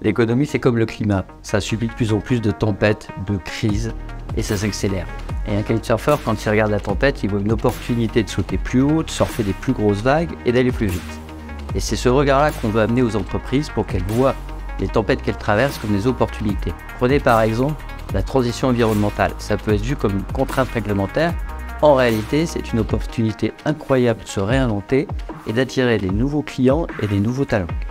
L'économie, c'est comme le climat. Ça subit de plus en plus de tempêtes, de crises, et ça s'accélère. Et un kitesurfer, quand il regarde la tempête, il voit une opportunité de sauter plus haut, de surfer des plus grosses vagues et d'aller plus vite. Et c'est ce regard-là qu'on veut amener aux entreprises pour qu'elles voient les tempêtes qu'elles traversent comme des opportunités. Prenez par exemple la transition environnementale. Ça peut être vu comme une contrainte réglementaire. En réalité, c'est une opportunité incroyable de se réinventer et d'attirer des nouveaux clients et des nouveaux talents.